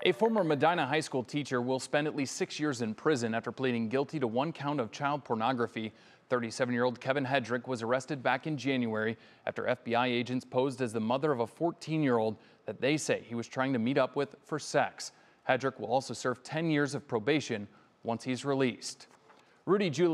A former Medina High School teacher will spend at least 6 years in prison after pleading guilty to 1 count of child pornography. 37-year-old Kevin Hedrick was arrested back in January after FBI agents posed as the mother of a 14-year-old that they say he was trying to meet up with for sex. Hedrick will also serve 10 years of probation once he's released. Rudy Julie